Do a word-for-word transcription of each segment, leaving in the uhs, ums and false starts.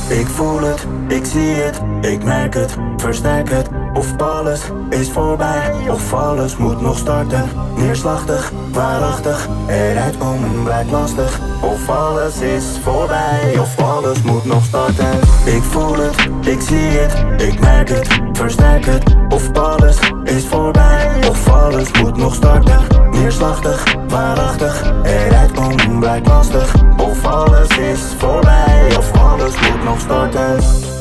Ik voel het, ik zie het, ik merk het, versterk het. Of alles is voorbij, of alles moet nog starten. Neerslachtig, waarachtig, eruit komen blijkt lastig. Of alles is voorbij, of alles moet nog starten. Ik voel het, ik zie het, ik merk het, versterk het. Of alles is voorbij, of alles moet nog starten. Neerslachtig, waarachtig, eruit komen blijkt lastig. Of alles is voorbij, of alles moet nog starten.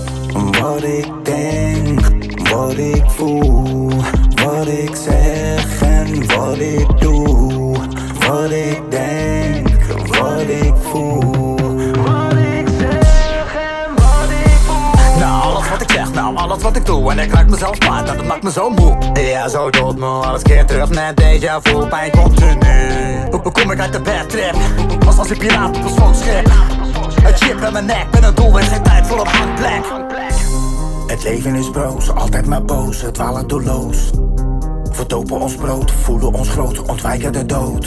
Wat ik denk, wat ik voel, wat ik zeg en wat ik doe. Wat ik denk, wat ik voel, wat ik zeg en wat ik voel. Nou, alles wat ik zeg, nou, alles wat ik doe. En ik raak mezelf paard, dat maakt me zo moe. Ja, zo doet me alles keer terug, net déjà vu, pijn continu. Hoe, hoe kom ik uit de bedtrip? Als als een piraat op een slootschip. Een chip in mijn nek, ben een doelwit, geen tijd voor een hangplek. Het leven is broos, altijd maar boos, het dwalen doelloos. Verdopen ons brood, voelen ons groot, ontwijken de dood.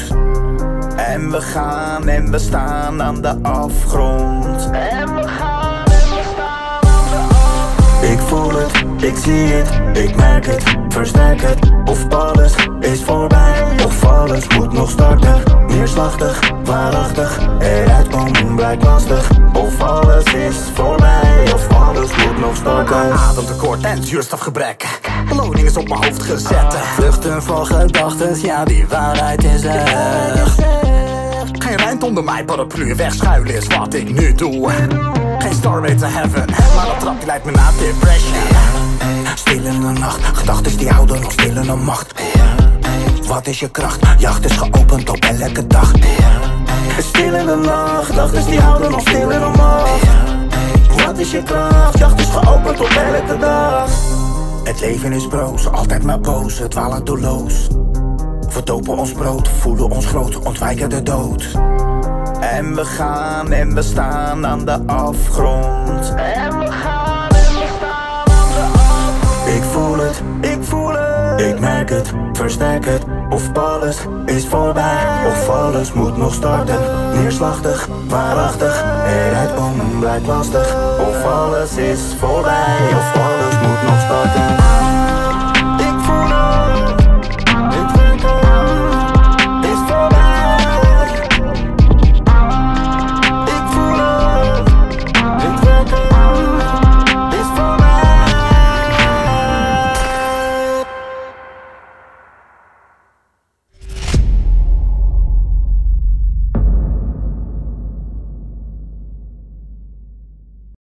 En we gaan en we staan aan de afgrond. En we gaan en we staan aan de afgrond. Ik voel het, ik zie het, ik merk het, versterk het. Of alles is voorbij, of alles moet nog starten. Neerslachtig, waarachtig, eruit komen blijkt lastig. Of alles is voorbij, of alles moet nog starten. Ademtekort en zuurstofgebrek, beloning is op mijn hoofd gezet. Vluchten van gedachtes, ja die waarheid is echt. Geen ruimte onder mijn paraplu, wegschuilen is wat ik nu doe. Geen starway to heaven, maar dat trap die leidt me naar depression. Stil in de nacht, gedachtes die houden nog stil in de macht. Wat is je kracht? Jacht is geopend op elke dag. Stil in de nacht, gedachtes die houden nog stil in de macht. Wat is je kracht? Jacht is geopend op elke dag. Het leven is broos, altijd maar boos, het dwalen doelloos. Verdopen ons brood, voelen ons groot, ontwijken de dood. En we gaan en we staan aan de afgrond. En we gaan en we staan aan de afgrond. Ik voel het, ik voel het, ik merk het, versterk het. Of alles is voorbij, of alles moet nog starten. Neerslachtig, waarachtig, eruit komen blijkt lastig. Of alles is voorbij, of alles moet nog starten.